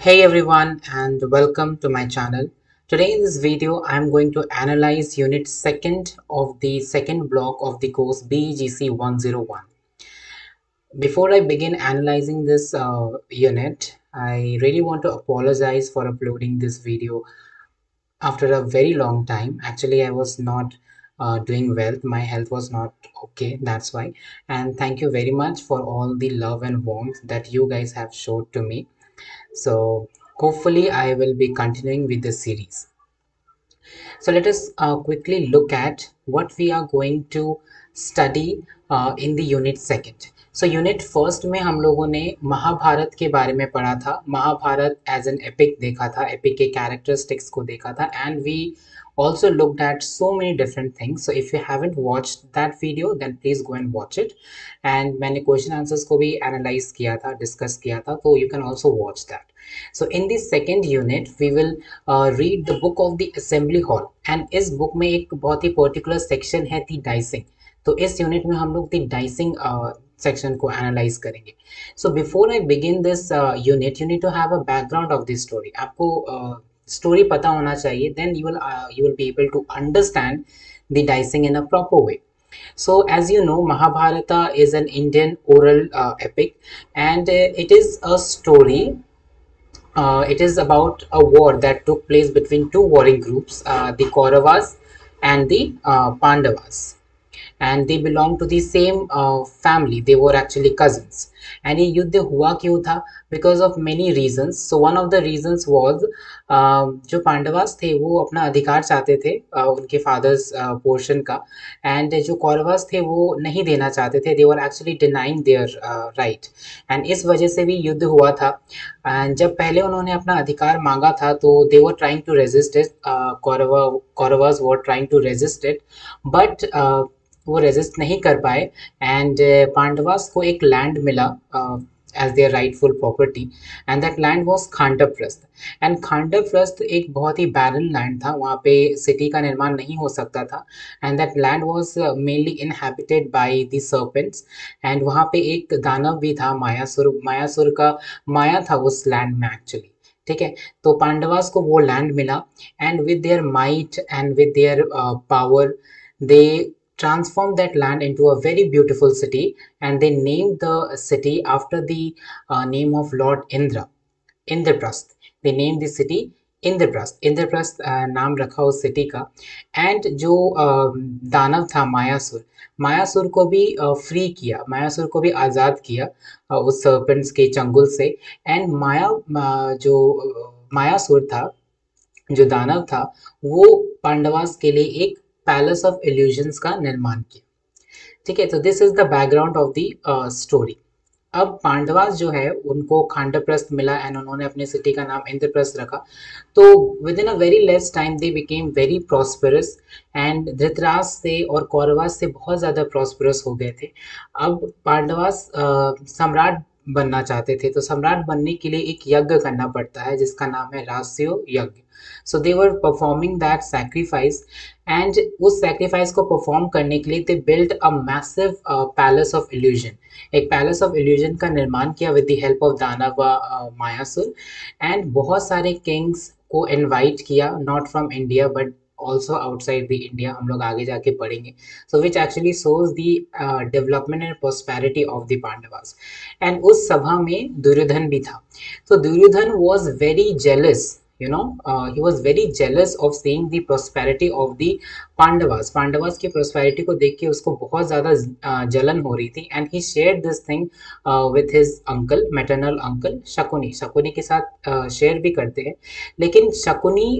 Hey everyone and welcome to my channel. Today in this video I am going to analyze unit 2nd of the second block of the course BEGC 101. Before I begin analyzing this unit, I really want to apologize for uploading this video after a very long time. Actually, I was not doing well. My health was not okay. That's why. And thank you very much for all the love and warmth that you guys have showed to me. So hopefully I will be continuing with the series. So let us quickly look at what we are going to study in the unit second. So unit first में हम लोगों ने महाभारत के बारे में पढ़ा था. Mahabharat as an epic देखा था, एपिक के कैरेक्टरिस्टिक्स को देखा था, and we also looked at so many different things. So if you haven't watched that video then please go and watch it. And मैंने question answers को भी analyze किया था, discuss किया था, तो you can also watch that. So in this second unit we will read the book of the assembly hall. And इस book में एक बहुत ही particular section है the dicing. तो इस यूनिट में हम लोग the dicing सेक्शन को एनालाइज करेंगे. So before I begin this unit you need to have a background of this story. आपको स्टोरी पता होना चाहिए, then you will be able to understand the dicing in a proper way. So as you know, Mahabharata is an Indian oral epic, and it is a story. It is about a war that took place between two warring groups, the Kauravas and the Pandavas, and they belong to the same family. They were actually cousins. And ये युद्ध हुआ क्यों था? Because of many reasons. So one of the reasons was जो पांडवास थे वो अपना अधिकार चाहते थे उनके फादर्स पोर्शन का, एंड जो कौरवास थे वो नहीं देना चाहते थे. They were actually denying their right, and इस वजह से भी युद्ध हुआ था. एंड जब पहले उन्होंने अपना अधिकार मांगा था तो they were trying to resist it. Kauravas were trying to resist it, but वो रेजिस्ट नहीं कर पाए. एंड पांडवास को एक लैंड मिला as their rightful property, and that land was Khandavprastha. And Khandavprastha एक बहुत ही बैरन लैंड था, वहाँ पे सिटी का निर्माण नहीं हो सकता था. And that land was mainly inhabited by the serpents. And वहाँ पे एक दानव भी था, मायासुर. मायासुर का माया था उस लैंड में एक्चुअली. ठीक है, तो पांडवास को वो लैंड मिला, and with their might and with their power they transformed that land into a very beautiful city, and they named the city after the name of Lord Indra, Indraprasth. They named the city Indraprastha. Indraprastha नाम रखा उस city का. And जो दानव था मायासुर, मायासुर को भी free किया, मायासुर को भी आज़ाद किया उस सर्पेंट्स के चंगुल से. एंड जो मायासुर था, जो दानव था, वो पांडवास के लिए एक पैलेस ऑफ इल्यूजन्स का निर्माण किया. ठीक है, तो this is the background of the story. अब पांडवास जो है उनको खांडवप्रस्थ मिला, एंड उन्होंने अपने सिटी का नाम इंद्रप्रस्थ रखा. तो within a very less time they became very prosperous, and Dhritarashtra से और कौरवास से बहुत ज़्यादा प्रॉस्परस हो गए थे. अब पांडवास सम्राट बनना चाहते थे, तो सम्राट बनने के लिए एक यज्ञ करना पड़ता है जिसका नाम है Rajasuya yagya. So they were performing that sacrifice, and उस सैक्रिफाइस को परफॉर्म करने के लिए they build a massive palace of illusion. एक पैलेस ऑफ इल्यूजन का निर्माण किया विद द हेल्प ऑफ दानव मायासुर. एंड बहुत सारे किंग्स को इनवाइट किया, not from India but also outside the India. हम लोग आगे जाके पढ़ेंगे. So which actually shows the development and prosperity of the Pandavas. And उस सभा में दुर्योधन भी था. So Duryodhan was very jealous, you know, he was very jealous of seeing the prosperity of the Pandavas. Pandavas की prosperity को देख के उसको बहुत ज़्यादा जलन हो रही थी. And he shared this thing with his uncle, maternal uncle Shakuni. Shakuni के साथ शेयर भी करते हैं, लेकिन शकुनी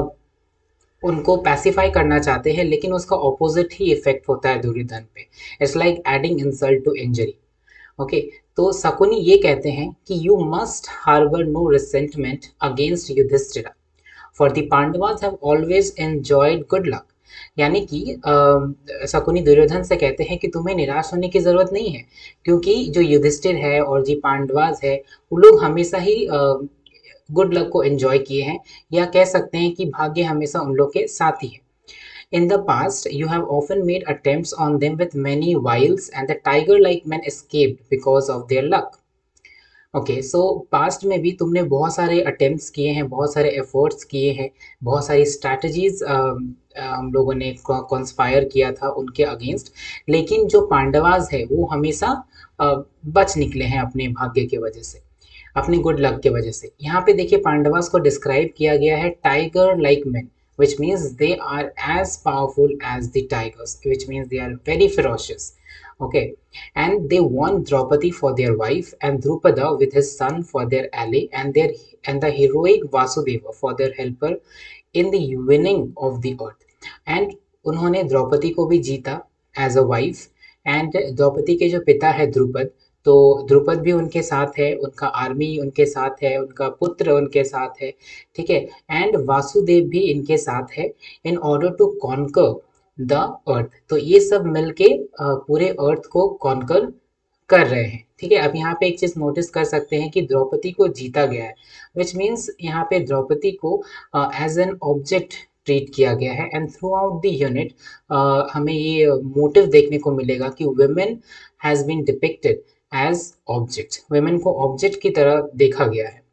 उनको पैसिफाई करना चाहते हैं, लेकिन उसका ऑपोजिट ही इफेक्ट होता है दुर्योधन पे. It's like adding insult to injury. Okay, तो शकुनी ये कहते हैं कि you must harbour no resentment against Yudhishthir, for the Pandavas have always enjoyed good luck. यानी कि शकुनी दुर्योधन से कहते हैं कि तुम्हें निराश होने की जरूरत नहीं है, क्योंकि जो युधिष्ठिर है और जी पांडवास है वो लोग हमेशा ही गुड लक को एंजॉय किए हैं, या कह सकते हैं कि भाग्य हमेशा उन लोग के साथ ही है. In the past, you have often made attempts on them with many wiles, and the tiger-like men escaped because of their luck. Okay, so past में भी तुमने बहुत सारे अटेम्प्ट्स किए हैं, बहुत सारे एफर्ट्स किए हैं, बहुत सारी स्ट्रैटेजीज हम लोगों ने कॉन्स्पायर किया था उनके अगेंस्ट, लेकिन जो पांडवाज है वो हमेशा बच निकले हैं अपने भाग्य की वजह से, अपनी गुड लक की वजह से। यहाँ पे देखिए पांडवास को डिस्क्राइब किया गया है tiger like man, which means they are as powerful as the tigers, which means they are very ferocious. Okay, and they won Draupadi for their wife and Drupada with his son for their ally, and the heroic Vasudeva for their helper in the winning of the earth. And उन्होंने द्रौपदी को भी जीता as a wife, and Draupadi के जो पिता है द्रुपद, तो द्रुपद भी उनके साथ है, उनका आर्मी उनके साथ है, उनका पुत्र उनके साथ है, ठीक है, एंड वासुदेव भी इनके साथ है in order to conquer the earth. तो ये सब मिलके पूरे अर्थ को कॉन्कर कर रहे हैं, ठीक है। अब यहाँ पे एक चीज नोटिस कर सकते हैं कि द्रौपदी को जीता गया है, विच मीन्स यहाँ पे द्रौपदी को एज एन ऑब्जेक्ट ट्रीट किया गया है, and throughout the unit हमें ये मोटिव देखने को मिलेगा कि women has been depicted as object, women को ऑब्जेक्ट की तरह देखा गया है।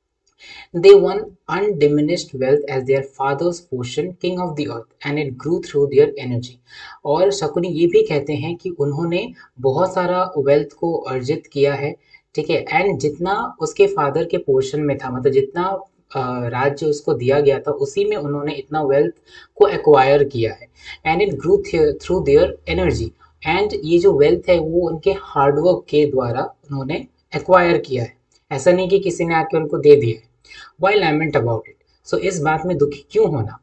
They won undiminished wealth as their father's portion, king of the earth, and it grew through their energy. और शकुनी ये भी कहते हैं कि उन्होंने बहुत सारा वेल्थ को अर्जित किया है, ठीक है, एंड जितना उसके फादर के पोर्शन में था, मतलब जितना राज्य उसको दिया गया था उसी में उन्होंने इतना वेल्थ को एक्वायर किया है, and it grew through their energy. And ये जो वेल्थ है वो उनके हार्डवर्क के द्वारा उन्होंने एक्वायर किया है, ऐसा नहीं कि किसी ने आके उनको दे दिया है। Why lament about it? So इस बात में दुखी क्यों होना?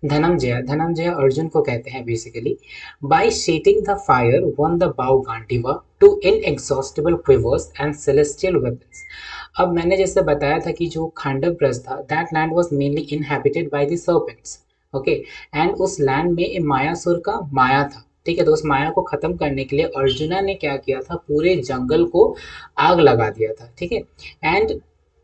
धनंजय अर्जुन को कहते हैं basically, by sheeting the fire won the bow Gandiva to inexhaustible quivers and celestial weapons. अब मैंने जैसे बताया था कि जो खांडव ब्रज था, that land was mainly inhabited by the serpents, okay, and उस लैंड में मायासुर का माया था, ठीक है। तो उस माया को खत्म करने के लिए अर्जुना ने क्या किया था, पूरे जंगल को आग लगा दिया था, ठीक है। एंड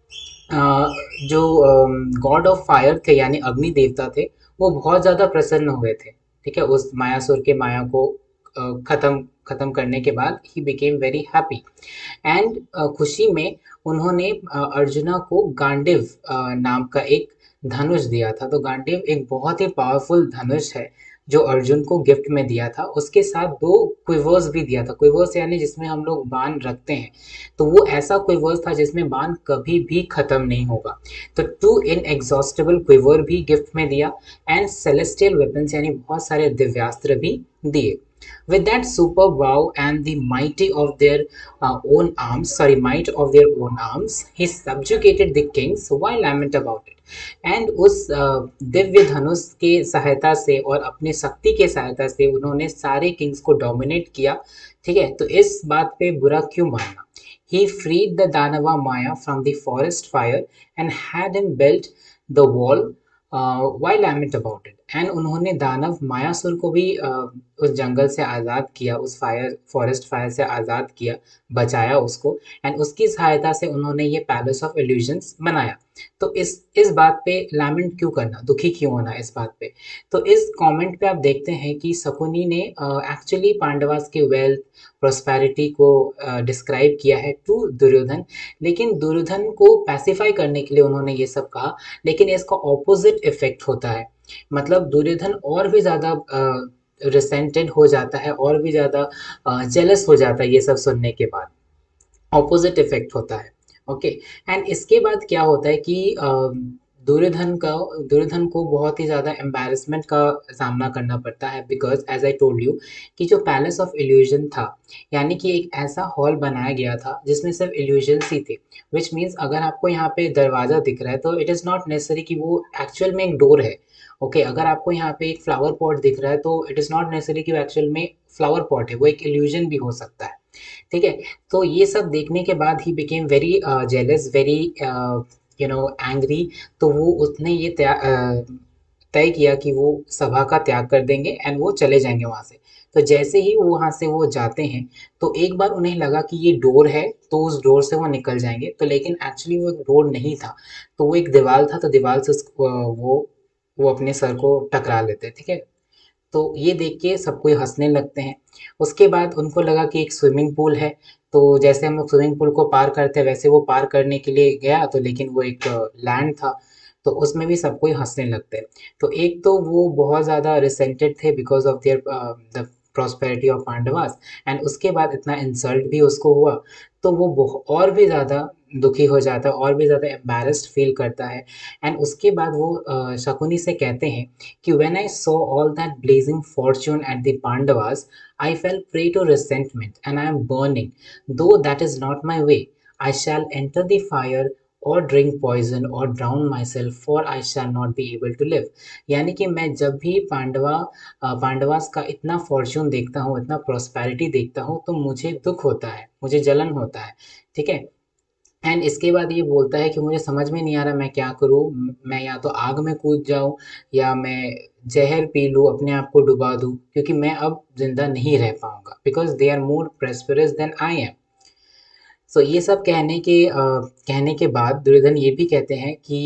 जो गॉड ऑफ फायर थे यानी अग्नि देवता थे, वो बहुत ज़्यादा प्रसन्न हुए थे, ठीक है, उस मायासुर के माया को खत्म खत्म करने के बाद ही बिकेम वेरी हैप्पी, एंड खुशी में उन्होंने अर्जुना को गांडिव नाम का एक धनुष दिया था। तो गांडिव एक बहुत ही पावरफुल धनुष है जो अर्जुन को गिफ्ट में दिया था, उसके साथ 2 क्विवर्स भी दिया था। क्विवर्स यानी जिसमें हम लोग बाण रखते हैं, तो वो ऐसा क्विवर्स था जिसमें बाण कभी भी खत्म नहीं होगा। तो 2 इनएग्जॉस्टेबल क्विवर भी गिफ्ट में दिया, एंड सेलेस्टियल वेपन्स यानी बहुत सारे दिव्यास्त्र भी दिए। With that super wow and the might of their own arms, he subjugated the kings. Why lament about it? And उस दिव्य धनुष के सहायता से और अपनी शक्ति के सहायता से उन्होंने सारे किंग्स को डोमिनेट किया, ठीक है। तो इस बात पे बुरा क्यों मानना? He freed the Danava Maya from the forest fire and had him build the wall. Why lament about it? And उन्होंने दानव मायासुर को भी उस जंगल से आज़ाद किया, उस फॉरेस्ट फायर से आज़ाद किया, बचाया उसको, एंड उसकी सहायता से उन्होंने ये पैलेस ऑफ इल्यूजन्स बनाया। तो इस बात पे लैमेंट क्यों करना, दुखी क्यों होना इस बात पे? तो इस कमेंट पे आप देखते हैं कि शकुनी ने एक्चुअली पांडवास के वेल्थ प्रोस्पेरिटी को डिस्क्राइब किया है टू दुर्योधन, लेकिन दुर्योधन को पैसिफाई करने के लिए उन्होंने ये सब कहा, लेकिन इसका ऑपोजिट इफेक्ट होता है। मतलब दुर्योधन और भी ज़्यादा रिसेंटेड हो जाता है, और भी ज़्यादा जेलस हो जाता है ये सब सुनने के बाद, ऑपोजिट इफेक्ट होता है, ओके। एंड इसके बाद क्या होता है कि दुर्योधन को बहुत ही ज़्यादा एम्बैरेसमेंट का सामना करना पड़ता है, because as I told you कि जो पैलेस ऑफ इल्यूजन था, यानी कि एक ऐसा हॉल बनाया गया था जिसमें सिर्फ इल्यूजन्स ही थे, विच मीन्स अगर आपको यहाँ पे दरवाज़ा दिख रहा है तो इट इज़ नॉट नेसेसरी कि वो एक्चुअल में एक डोर है, ओके। अगर आपको यहाँ पे एक फ्लावर पॉट दिख रहा है तो इट इज़ नॉट नेसेसरी कि वो एक्चुअल में फ्लावर पॉट है, वो एक इल्यूजन भी हो सकता है, ठीक है। तो ये सब देखने के बाद ही became very jealous, very angry. तो वो उसने ये तय किया कि वो सभा का त्याग कर देंगे एंड वो चले जाएंगे वहाँ से। तो जैसे ही वो वहाँ से वो जाते हैं तो एक बार उन्हें लगा कि ये डोर है, तो उस डोर से वो निकल जाएंगे, तो लेकिन एक्चुअली वो डोर नहीं था, तो वो एक दीवार था, तो दीवार से वो अपने सर को टकरा लेते, ठीक है। तो ये देख के सब कोई हंसने लगते हैं। उसके बाद उनको लगा कि एक स्विमिंग पूल है, तो जैसे हम लोग स्विमिंग पूल को पार करते हैं वैसे वो पार करने के लिए गया, तो लेकिन वो एक लैंड था, तो उसमें भी सब कोई हंसने लगते हैं। तो एक तो वो बहुत ज़्यादा रिसेंटेड थे because of their the prosperity of Pandavas, and उसके बाद इतना इंसल्ट भी उसको हुआ, तो वो और भी ज़्यादा दुखी हो जाता है, और भी ज़्यादा एम्बैरेस्ड फील करता है। एंड उसके बाद वो शकुनी से कहते हैं कि when I saw all that blazing fortune at the Pandavas, I fell prey to resentment and I am burning. Though that is not my way, I shall enter the fire or drink poison or drown myself, for I shall not be able to live. यानी कि मैं जब भी पांडवास का इतना Fortune देखता हूँ, इतना प्रॉस्पेरिटी देखता हूँ, तो मुझे दुख होता है, मुझे जलन होता है। ठीक है। एंड इसके बाद ये बोलता है कि मुझे समझ में नहीं आ रहा मैं क्या करूँ, मैं या तो आग में कूद जाऊँ या मैं जहर पी लूँ, अपने आप को डुबा दूँ, क्योंकि मैं अब जिंदा नहीं रह पाऊंगा, because they are more prosperous than I am. So ये सब कहने के बाद दुर्योधन ये भी कहते हैं कि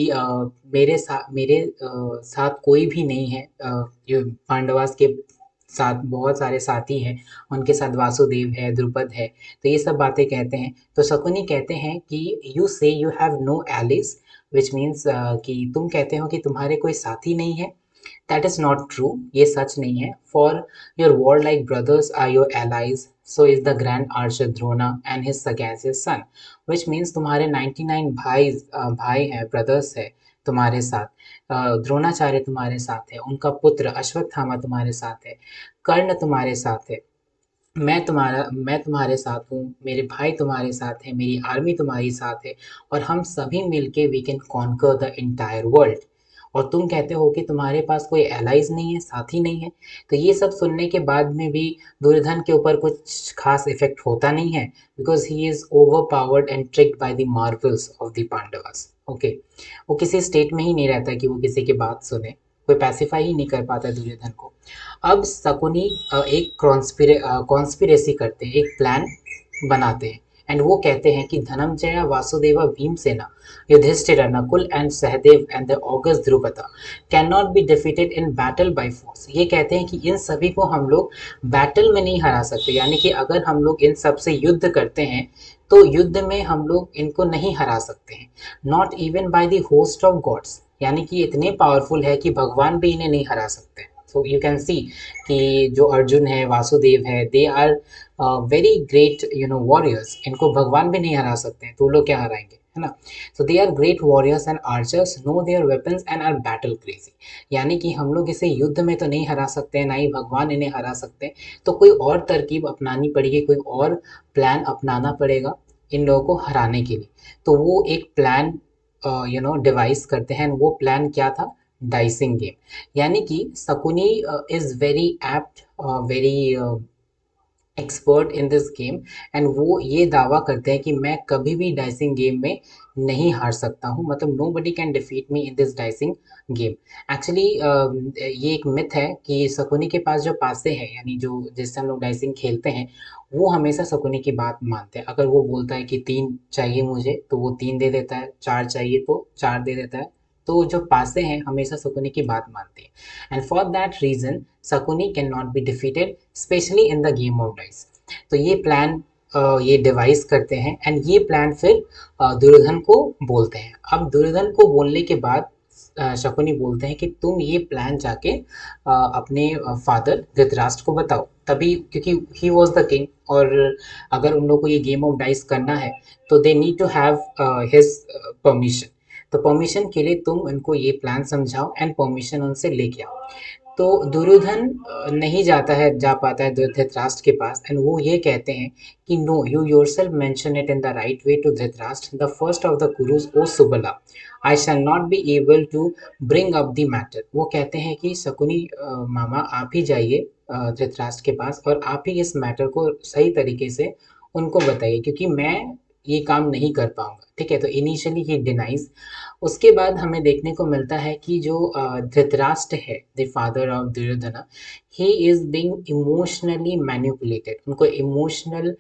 मेरे साथ कोई भी नहीं है, जो पांडवास के साथ बहुत सारे साथी हैं, उनके साथ वासुदेव है, द्रुपद है, तो ये सब बातें कहते हैं। तो शकुनी कहते हैं कि you say you have no allies, which means कि तुम कहते हो कि तुम्हारे कोई साथी नहीं है। दैट इज नॉट ट्रू, ये सच नहीं है। For your warlike brothers are your allies, so is the grand archer Drona and his sagacious son, which means तुम्हारे 99 भाई हैं, ब्रदर्स है तुम्हारे साथ, द्रोणाचार्य तुम्हारे साथ है, उनका पुत्र अश्वत्थामा तुम्हारे साथ है, कर्ण तुम्हारे साथ है, मैं तुम्हारे साथ हूँ, मेरे भाई तुम्हारे साथ हैं, मेरी आर्मी तुम्हारी साथ है, और हम सभी मिलके we can conquer the entire world. और तुम कहते हो कि तुम्हारे पास कोई एलाइज नहीं है, साथी नहीं है। तो ये सब सुनने के बाद में भी दुर्योधन के ऊपर कुछ खास इफेक्ट होता नहीं है, because he is overpowered and tricked by the marvels of the Pandavas. Okay, वो किसी स्टेट में ही नहीं रहता कि वो किसी की बात सुने, कोई पैसिफाई ही नहीं कर पाता दुर्योधन को। अब शकुनी एक कॉन्स्पिरेसी करते हैं, एक प्लान बनाते हैं, एंड वो कहते हैं कि Dhananjay, Vasudev, Bhimsena, Yudhishthir, Nakul and Sahdev and the august Drupada can not be defeated in battle by force. ये कहते हैं कि इन सभी को हम लोग बैटल में नहीं हरा सकते, यानी कि अगर हम लोग इन सब से युद्ध करते हैं तो युद्ध में हम लोग इनको नहीं हरा सकते हैं। Not even by the host of gods, यानी कि इतने पावरफुल है कि भगवान भी इन्हें नहीं हरा सकते। सो यू कैन सी कि जो अर्जुन है, वासुदेव है, they are very great warriors, इनको भगवान भी नहीं हरा सकते हैं, तो वो लोग क्या हराएंगे, है ना। So they are great warriors and archers, know their weapons and are battle crazy. यानी कि हम लोग इसे युद्ध में तो नहीं हरा सकते हैं, ना ही भगवान इन्हें हरा सकते हैं, तो कोई और तरकीब अपनानी पड़ेगी, कोई और प्लान अपनाना पड़ेगा इन लोगों को हराने के लिए। तो वो एक प्लान डिवाइस करते हैं, वो प्लान क्या था, डाइसिंग गेम। यानी कि Shakuni is very apt, very expert in this game, and वो ये दावा करते हैं कि मैं कभी भी डाइसिंग गेम में नहीं हार सकता हूँ, मतलब nobody can defeat me in this dicing game. Actually ये एक मिथ है कि शकुनी के पास जो पासे हैं, यानी जो जिससे हम लोग डाइसिंग खेलते हैं, वो हमेशा शकुनी की बात मानते हैं। अगर वो बोलता है कि 3 चाहिए मुझे, तो वो 3 दे देता है, 4 चाहिए तो 4 दे देता है। तो जो पासे हैं हमेशा शकुनी की बात मानते हैं, and for that reason Shakuni can not be defeated, especially in the game of dice. तो ये प्लान ये डिवाइस करते हैं, एंड ये प्लान फिर दुर्योधन को बोलते हैं। अब दुर्योधन को बोलने के बाद शकुनी बोलते हैं कि तुम ये प्लान जाके अपने फादर धृतराष्ट्र को बताओ, तभी, क्योंकि ही वॉज द किंग, और अगर उन लोगों को ये गेम ऑफ डाइस करना है तो they need to have his permission. तो परमिशन के लिए तुम उनको ये प्लान समझाओ एंड परमिशन उनसे लेके आओ। तो दुर्योधन नहीं जा पाता है धृतराष्ट्र के पास, एंड वो ये कहते हैं कि no, you yourself mention it in the right way to Dhritarashtra, the first of the Kurus O Subala, I shall not be able to bring up the matter. वो कहते हैं कि शकुनी मामा, आप ही जाइए धृतराष्ट्र के पास, और आप ही इस मैटर को सही तरीके से उनको बताइए, क्योंकि मैं ये काम नहीं कर पाऊंगा। ठीक है, तो इनिशियली ही डिनाइज। उसके बाद हमें देखने को मिलता है कि जो धृतराष्ट्र है, the father of Duryodhan, he is being emotionally manipulated, उनको इमोशनल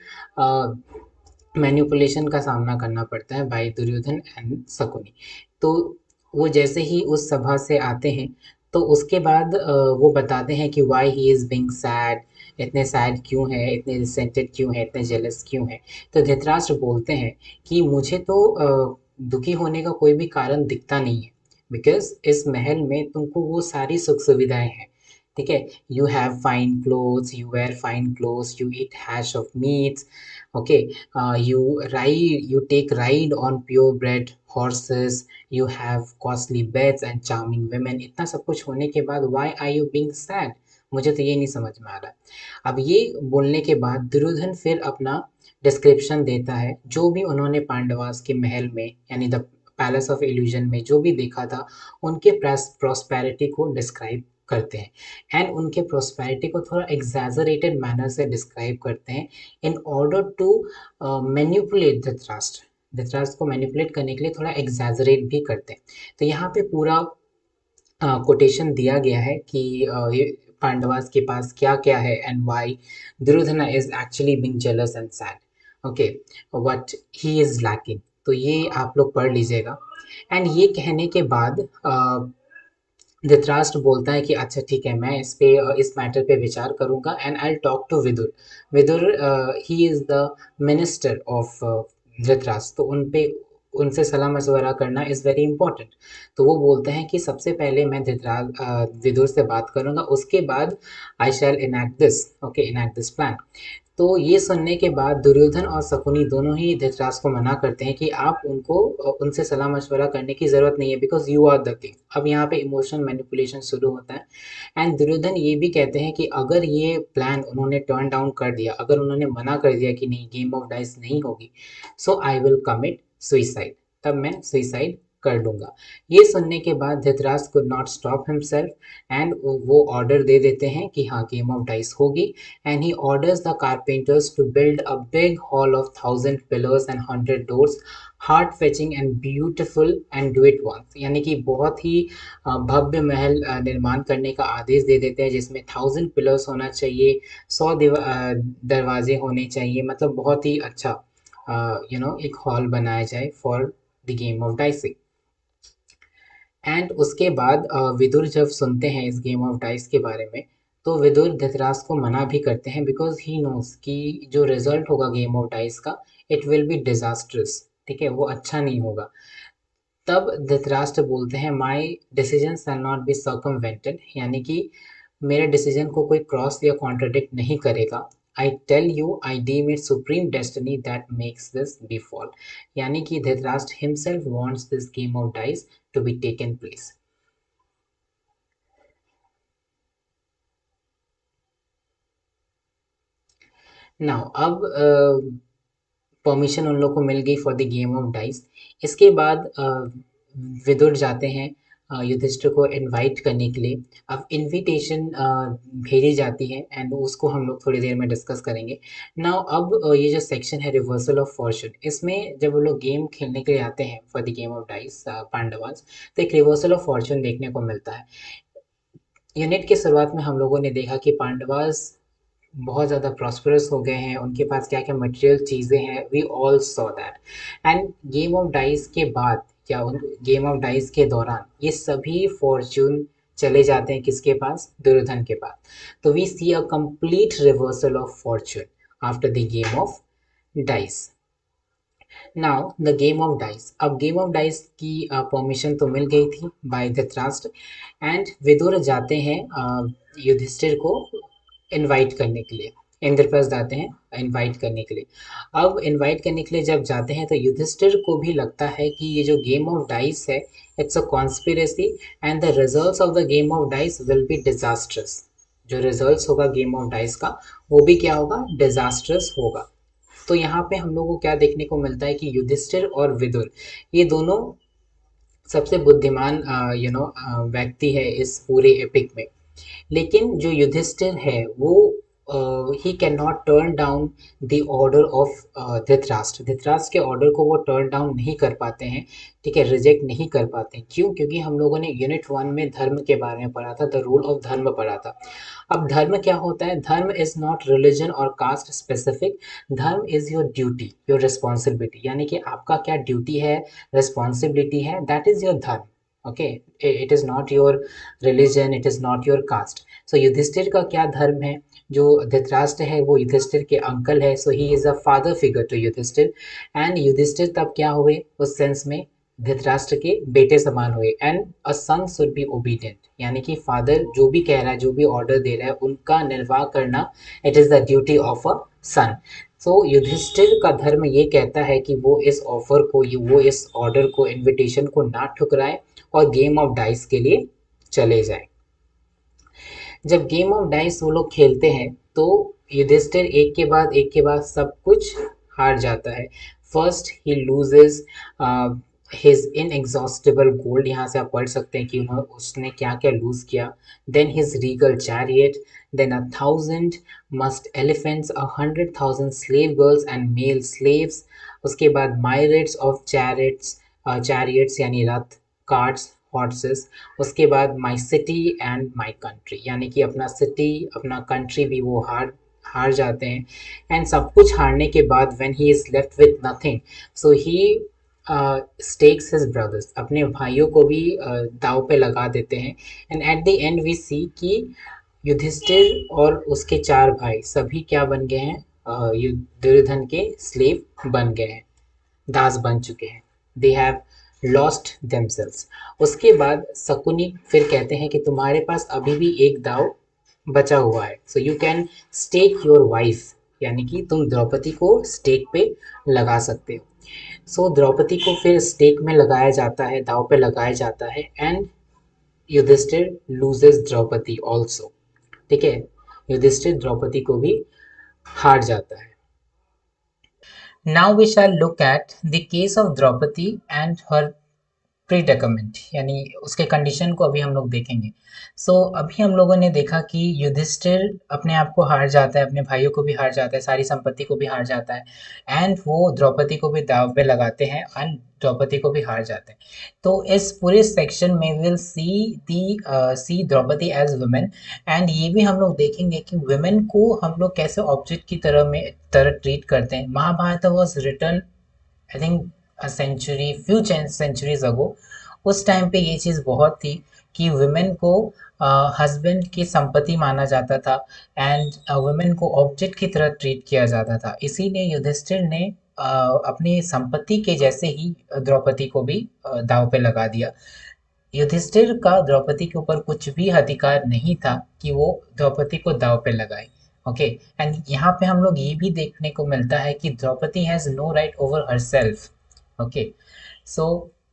मैनिपुलेशन का सामना करना पड़ता है बाय दुर्योधन एंड शकुनी। तो वो जैसे ही उस सभा से आते हैं, तो उसके बाद वो बताते हैं कि why he is being sad, इतने सैड क्यों है, इतने रिसेंटेड क्यों है, इतने जेलस क्यों है। तो धृतराष्ट्र बोलते हैं कि मुझे तो दुखी होने का कोई भी कारण दिखता नहीं है, बिकॉज इस महल में तुमको वो सारी सुख सुविधाएं हैं, ठीक है। You have fine clothes, you wear fine clothes, you eat hash of meats, okay, you take ride on purebred horses, you have costly beds and charming women। इतना सब कुछ होने के बाद why are you being sad? मुझे तो ये नहीं समझ में आ रहा। अब ये बोलने के बाद दुर्योधन फिर अपना डिस्क्रिप्शन देता है, जो भी उन्होंने पांडवास के महल में यानी द पैलेस ऑफ इल्यूजन में जो भी देखा था, उनके प्रॉस्पेरिटी को डिस्क्राइब करते हैं एंड उनके प्रॉस्पेरिटी को थोड़ा एग्जैजरेटेड मैनर से डिस्क्राइब करते हैं in order to manipulate Dhritarashtra. Dhritarashtra को मैनिपुलेट करने के लिए थोड़ा एग्जैजरेट भी करते हैं। तो यहाँ पे पूरा कोटेशन दिया गया है कि ये पांडवास के पास क्या क्या है and why Duryodhan is actually being jealous and sad, okay, what he is lacking. तो ये आप लोग पढ़ लीजिएगा। एंड ये कहने के बाद धृतराष्ट्र बोलता है कि अच्छा ठीक है, मैं इस पे इस मैटर पे विचार करूंगा and I talk to Vidur. Vidur he is the minister of Dhritarashtra, तो उन पे उनसे सलाह मशवरा करना इज़ वेरी इंपॉर्टेंट। तो वो बोलते हैं कि सबसे पहले मैं विदुर से बात करूंगा, उसके बाद I shall enact this, okay, enact this plan. तो ये सुनने के बाद दुर्योधन और शकुनी दोनों ही धृतराष्ट्र को मना करते हैं कि आप उनसे सलाह मशवरा करने की ज़रूरत नहीं है, because you are the king. अब यहाँ पे इमोशनल मैनिपुलेशन शुरू होता है एंड दुर्योधन ये भी कहते हैं कि अगर ये प्लान उन्होंने टर्न डाउन कर दिया, अगर उन्होंने मना कर दिया कि नहीं गेम ऑफ डाइस नहीं होगी, so I will commit suicide, तब मैं सुइसाइड कर लूँगा। ये सुनने के बाद Dhritarashtra could not stop himself and वो ऑर्डर दे देते हैं कि हाँ गेम ऑफ डाइस होगी। And he orders the carpenters to build a big hall of 1000 pillars and 100 doors, heart fetching and beautiful and do it once. यानी कि बहुत ही भव्य महल निर्माण करने का आदेश दे देते हैं, जिसमें 1000 पिलर्स होना चाहिए, 100 दरवाजे होने चाहिए, मतलब बहुत ही अच्छा एक हॉल बनाया जाए for the game of dicing. And उसके बाद विदुर जब सुनते हैं इस गेम ऑफ डाइस के बारे में, तो विदुर धृतराष्ट्र को मना भी करते हैं, बिकॉज ही नोस कि जो रिजल्ट होगा गेम ऑफ डाइस का, इट विल बी डिजास्ट्रस, ठीक है, वो अच्छा नहीं होगा। तब धृतराष्ट्र बोलते हैं my decision shall not be circumvented, यानी कि मेरे डिसीजन को कोई क्रॉस या कॉन्ट्रडिक्ट नहीं करेगा। I tell you I deem it supreme destiny that makes this befall, यानी कि Dhritarashtra himself wants this game of dice to be taken place. Now अब परमिशन उन लोग को मिल गई for the game of dice. इसके बाद विदुर जाते हैं युधिष्ठिर को इनवाइट करने के लिए। अब इनविटेशन भेजी जाती है एंड उसको हम लोग थोड़ी देर में डिस्कस करेंगे। नाउ अब ये जो सेक्शन है रिवर्सल ऑफ फॉर्चून, इसमें जब वो लोग गेम खेलने के लिए आते हैं for the game of dice Pandavas, तो एक रिवर्सल ऑफ फॉर्चून देखने को मिलता है। यूनिट के शुरुआत में हम लोगों ने देखा कि पांडवास बहुत ज़्यादा प्रॉस्परस हो गए हैं, उनके पास क्या क्या मटेरियल चीज़ें हैं, we all saw that. And game of dice के बाद या उन गेम ऑफ डाइस के दौरान ये सभी फॉर्च्यून चले जाते हैं किसके पास, दुर्योधन के पास। तो we see a complete reversal of fortune after the game of dice. Now the game of dice, अब गेम ऑफ डाइस की परमिशन तो मिल गई थी बाय धृतराष्ट्र एंड विदुर जाते हैं युधिष्ठिर को इनवाइट करने के लिए, इंद्रप्रस्थ जाते हैं इनवाइट करने के लिए। अब इनवाइट करने के लिए जब जाते हैं तो युधिष्ठिर को भी लगता है कि ये जो गेम ऑफ डाइस है it's a conspiracy and the results of the game of dice will be disastrous. जो रिजल्ट्स होगा गेम ऑफ डाइस का वो भी क्या होगा, डिजास्ट्रस होगा। तो यहाँ पे हम लोग को क्या देखने को मिलता है कि युधिष्ठिर और विदुर ये दोनों सबसे बुद्धिमान व्यक्ति है इस पूरे एपिक में। लेकिन जो युधिष्ठिर है वो ही कैन cannot turn down the order of Dhritarashtra. Dhritarashtra के ऑर्डर को वो टर्न डाउन नहीं कर पाते हैं, ठीक है, रिजेक्ट नहीं कर पाते हैं। क्यों? क्योंकि हम लोगों ने यूनिट 1 में धर्म के बारे में पढ़ा था, द रूल ऑफ धर्म पढ़ा था। अब धर्म क्या होता है? धर्म इज नॉट रिलीजन और caste specific, dharma is your duty, your responsibility, यानी कि आपका क्या ड्यूटी है, रिस्पॉन्सिबिलिटी है, that is your dharma. Okay, it is not your religion, it is not your caste. So Yudhishthir का क्या धर्म है? जो धृतराष्ट्र है वो युधिष्ठिर के अंकल है, so he is a father figure to Yudhishthir. And Yudhishthir तब क्या हुए उस सेंस में? धृतराष्ट्र के बेटे समान हुए। And a son should be obedient, यानी कि फादर जो भी कह रहा है, जो भी ऑर्डर दे रहा है, उनका निर्वाह करना it is the duty of a son. So Yudhishthir का धर्म ये कहता है कि वो इस ऑफर को, वो इस ऑर्डर को, इनविटेशन को ना ठुकराए और गेम ऑफ डाइस के लिए चले जाए। जब गेम ऑफ डाइस वो लोग खेलते हैं तो युधिष्ठिर एक के बाद सब कुछ हार जाता है। First he loses his inexhaustible gold, यहाँ से आप पढ़ सकते हैं कि उसने क्या क्या लूज किया। Then his regal chariot, then 1,000 must elephants, 100,000 slave girls and male slaves. उसके बाद मायरेट्स ऑफ चैरिट्स, चैरियट्स यानी रथ, कार्ट्स, हॉर्सेस। उसके बाद my city and my country, यानी कि अपना सिटी, अपना कंट्री भी वो हार हार जाते हैं। एंड सब कुछ हारने के बाद when he is left with nothing, so he stakes his brothers, अपने भाइयों को भी दाव पे लगा देते हैं। And at the end we see कि युधिष्ठिर और उसके चार भाई सभी क्या बन गए हैं? दुर्योधन के स्लेव बन गए हैं, दास बन चुके हैं। They have lost themselves. उसके बाद शकुनी फिर कहते हैं कि तुम्हारे पास अभी भी एक दाव बचा हुआ है, so you can stake your wife, यानी कि तुम द्रौपदी को स्टेक पे लगा सकते हो। सो द्रौपदी को फिर स्टेक में लगाया जाता है, दाव पे लगाया जाता है। And Yudhishthir loses Draupadi also, ठीक है, युधिष्ठिर द्रौपदी को भी हार जाता है। Now we shall look at the case of Draupadi and her predicament, यानी उसके कंडीशन को अभी हम लोग देखेंगे। अभी हम लोगों ने देखा कि युधिष्ठिर अपने आप को हार जाता है, अपने भाइयों को भी हार जाता है, सारी संपत्ति को भी हार जाता है। एंड वो द्रौपदी को भी दाव पे लगाते हैं एंड द्रौपदी को भी हार जाते हैं। तो इस पूरे सेक्शन में will see Draupadi as women. And ये भी हम लोग देखेंगे कि वुमेन को हम लोग कैसे ऑब्जेक्ट की तरह ट्रीट करते हैं। Mahabharata was written I think a century, few centuries ago. उस टाइम पे ये चीज़ बहुत थी कि वुमेन को हस्बैंड की संपत्ति माना जाता था एंड वुमेन को ऑब्जेक्ट की तरह ट्रीट किया जाता था। इसीलिए युधिष्ठिर ने अपनी संपत्ति के जैसे ही द्रौपदी को भी दांव पे लगा दिया। युधिष्ठिर का द्रौपदी के ऊपर कुछ भी अधिकार नहीं था कि वो द्रौपदी को दांव पे लगाए। ओके, एंड यहाँ पे हम लोग ये भी देखने को मिलता है कि Draupadi has no right over herself. Okay, so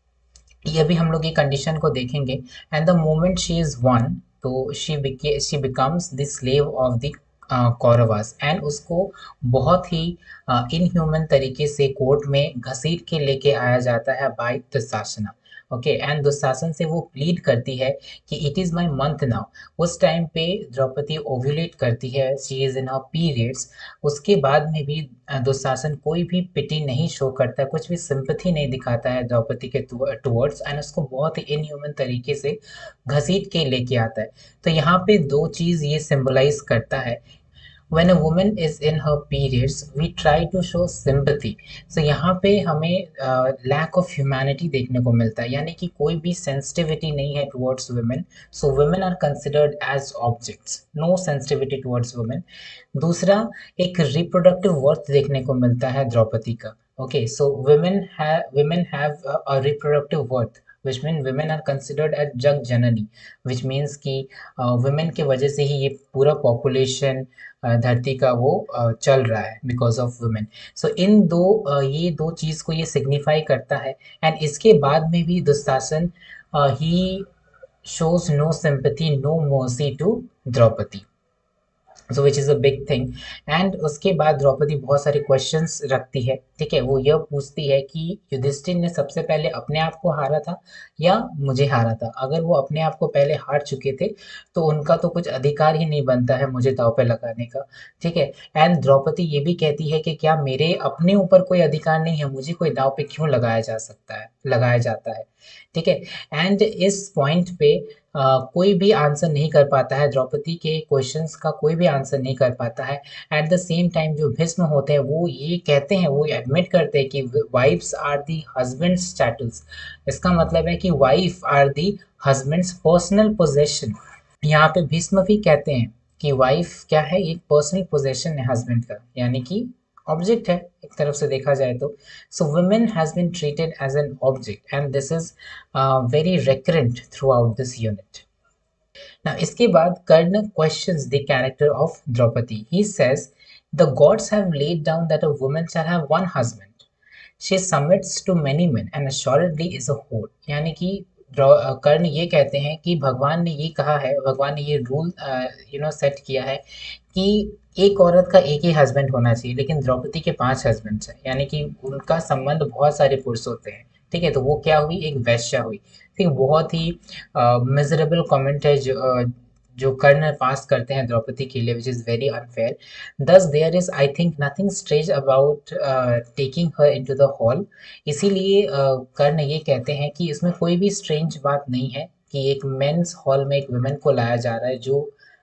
ये भी हम लोग ये कंडीशन को देखेंगे। And the moment she is won, तो she becomes the slave of the Kauravas. And उसको बहुत ही इनह्यूमन तरीके से कोर्ट में घसीट के लेके आया जाता है by Dushasana. Okay, and Dushasan से वो प्लीड करती है कि it is my month now. उस टाइम पे द्रौपदी ओव्यूलेट करती है, she is in her periods. उसके बाद में भी दुशासन कोई भी पिटी नहीं शो करता, कुछ भी सिंपथी नहीं दिखाता है द्रौपदी के टुवर्ड्स, एंड उसको बहुत ही इनह्यूमन तरीके से घसीट के लेके आता है। तो यहाँ पे दो चीज़ ये सिंबलाइज करता है। When a woman is in her periods, we try to show sympathy. So यहाँ पे हमें lack of humanity देखने को मिलता है, यानी कि कोई भी sensitivity नहीं है towards women. So women are considered as objects. No sensitivity towards women. दूसरा, एक reproductive worth देखने को मिलता है द्रौपदी का। Okay, so women have a reproductive worth, which mean women are considered as jug Janani, which means कि women के वजह से ही ये पूरा population धरती का वो चल रहा है, because of women. So in दो ये दो चीज़ को ये सिग्निफाई करता है। एंड इसके बाद में भी Dushasan he shows no sympathy, no mercy to Draupadi, so which is a big thing. And उसके बाद द्रौपदी बहुत सारे क्वेश्चंस रखती है, ठीक है। वो यह पूछती है कि युधिष्ठिर ने सबसे पहले अपने आप को हारा था या मुझे हारा था। अगर वो अपने आप को पहले हार चुके थे तो उनका तो कुछ अधिकार ही नहीं बनता है मुझे दांव पे लगाने का, ठीक है। एंड द्रौपदी ये भी कहती है कि क्या मेरे अपने ऊपर कोई अधिकार नहीं है, मुझे कोई दांव पे क्यों लगाया जाता है, ठीक है। एंड इस पॉइंट पे कोई भी आंसर नहीं कर पाता है, द्रौपदी के क्वेश्चंस का कोई भी आंसर नहीं कर पाता है। एट द सेम टाइम जो भीष्म होते हैं वो ये कहते हैं, वो एडमिट करते हैं कि wives are the husband's chattels. इसका मतलब है कि wife are the husband's personal possession. यहाँ पे भीष्म भी कहते हैं कि वाइफ क्या है, एक पर्सनल पोजेशन है हस्बैंड का, यानी कि ऑब्जेक्ट है एक तरफ से देखा जाए तो। So women has been treated as an object and this is very recurrent throughout this unit. Now, इसके बाद कर्ण questions the character of Draupadi. He says, "The gods have laid down that a woman shall have one husband. She submits to many men and assuredly is a whore." यानी कि कर्ण ये कहते हैं कि भगवान ने ये कहा है, भगवान ने ये रूल सेट किया है कि एक औरत का एक ही हस्बैंड होना चाहिए, लेकिन द्रौपदी के 5 हस्बैंड्स हैं, यानी कि उनका संबंध बहुत सारे पुरुष होते हैं। ठीक है, तो वो क्या हुई, एक वैश्या हुई। ठीक, बहुत ही मिजरेबल कमेंट है जो कर्ण पास करते हैं द्रौपदी के लिए, which is very unfair. Thus there is I think nothing strange about taking her into the hall. इसीलिए कर्ण ये कहते हैं कि इसमें कोई भी स्ट्रेंज बात नहीं है कि एक मेंस हॉल में एक वुमेन को लाया जा रहा है जो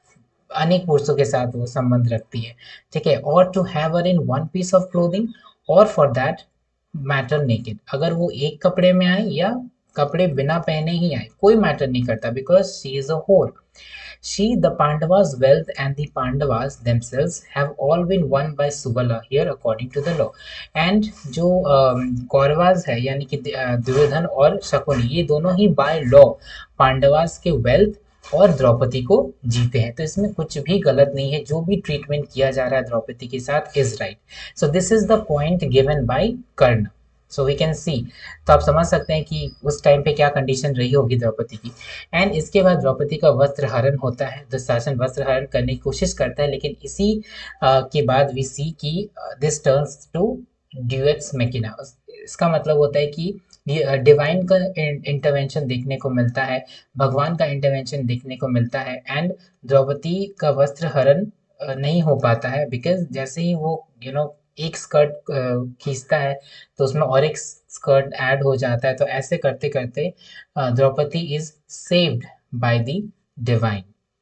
अनेक पुरुषों के साथ वो संबंध रखती है। ठीक है, or to have her in one piece of clothing or for that matter naked. अगर वो एक कपड़े में आए या कपड़े बिना पहने ही आए, कोई मैटर नहीं करता, बिकॉज शी इज अ होर। She, the Pandavas' wealth and the Pandavas themselves have all been won by Subala here according to the law. And जो कौरवास है यानी कि दुर्योधन और शकुनी, ये दोनों ही बाय लॉ पांडवास के वेल्थ और द्रौपदी को जीते हैं। तो इसमें कुछ भी गलत नहीं है, जो भी ट्रीटमेंट किया जा रहा है द्रौपदी के साथ is right. So this is the point given by Karna. So we can see, तो आप समझ सकते हैं कि उस टाइम पे क्या कंडीशन रही होगी द्रौपदी की। एंड इसके बाद द्रौपदी का वस्त्र हरण होता है, दुशासन वस्त्र हरण करने की कोशिश करता है, लेकिन इसी के बाद वी सी की this turns to deus ex machina. इसका मतलब होता है कि डिवाइन का इंटरवेंशन देखने को मिलता है, भगवान का इंटरवेंशन देखने को मिलता है, एंड द्रौपदी का वस्त्र हरण नहीं हो पाता है, बिकॉज जैसे ही वो एक स्कर्ट खींचता है तो उसमें और एक स्कर्ट ऐड हो जाता है। तो ऐसे करते करते Draupadi is saved by the divine.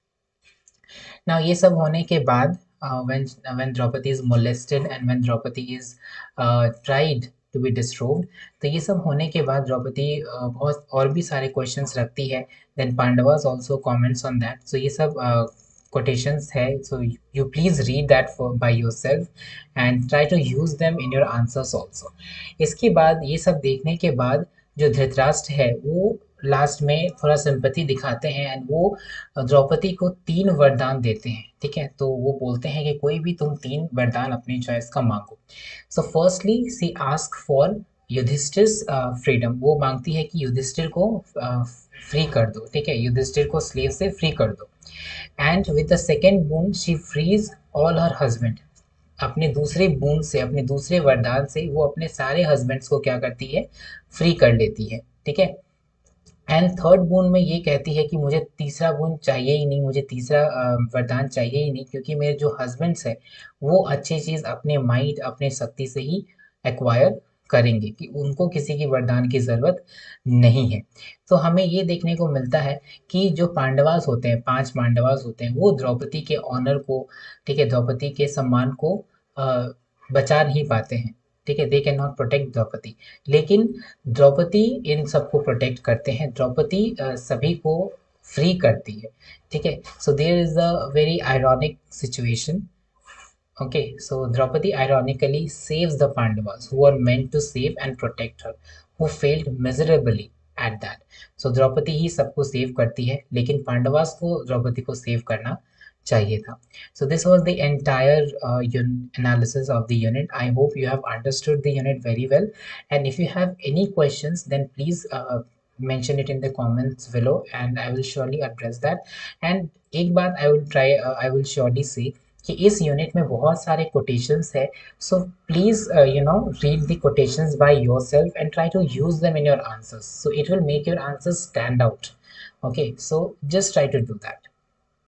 Now ये सब होने के बाद when Draupadi is molested and when Draupadi is tried to be disrobed, तो ये सब होने के बाद द्रौपदी बहुत और भी सारे क्वेश्चंस रखती है। Then Pandavas also comments on that. So ये सब quotations है, so you please read that for by yourself and try to use them in your answers also. इसके बाद ये सब देखने के बाद जो धृतराष्ट्र है वो लास्ट में थोड़ा सिंपैथी दिखाते हैं एंड वो द्रौपदी को 3 वरदान देते हैं। ठीक है, तो वो बोलते हैं कि कोई भी तुम 3 वरदान अपनी चॉइस का मांगो। So firstly she ask for Yudhishthir freedom. वो मांगती है कि युधिष्ठिर को फ्री कर दो। ठीक है, युधिष्ठिर को स्लेव से फ्री कर दो। And with the second boon she frees all her husband. अपने दूसरे बून से, अपने दूसरे वरदान से वो अपने सारे हस्बैंड्स को क्या करती है, फ्री कर लेती है। ठीक है, एंड थर्ड बून में ये कहती है कि मुझे तीसरा बून चाहिए ही नहीं, मुझे तीसरा वरदान चाहिए ही नहीं, क्योंकि मेरे जो हस्बैंड्स है वो अच्छी चीज़ अपने माइंड, अपने शक्ति से ही एक्वायर करेंगे, कि उनको किसी की वरदान की ज़रूरत नहीं है। तो हमें ये देखने को मिलता है कि जो पांडवास होते हैं, 5 पांडवास होते हैं, वो द्रौपदी के ऑनर को, ठीक है, द्रौपदी के सम्मान को बचा नहीं पाते हैं। ठीक है, they cannot protect Draupadi, लेकिन द्रौपदी इन सबको प्रोटेक्ट करते हैं। द्रौपदी सभी को फ्री करती है। ठीक है, so there is a very ironic situation. Okay, so Draupadi ironically saves the Pandavas who were meant to save and protect her, who failed miserably at that. So Draupadi ही सबको सेव करती है, लेकिन पांडवास को द्रौपदी को सेव करना चाहिए था। So this was the entire analysis of the unit. I hope you have understood the unit very well. And if you have any questions, then please mention it in the comments below, and I will surely address that. And एक बात I will surely say कि इस unit में बहुत सारे quotations है। So please read the quotations by yourself and try to use them in your answers, so it will make your answers stand out. Okay, so just try to do that.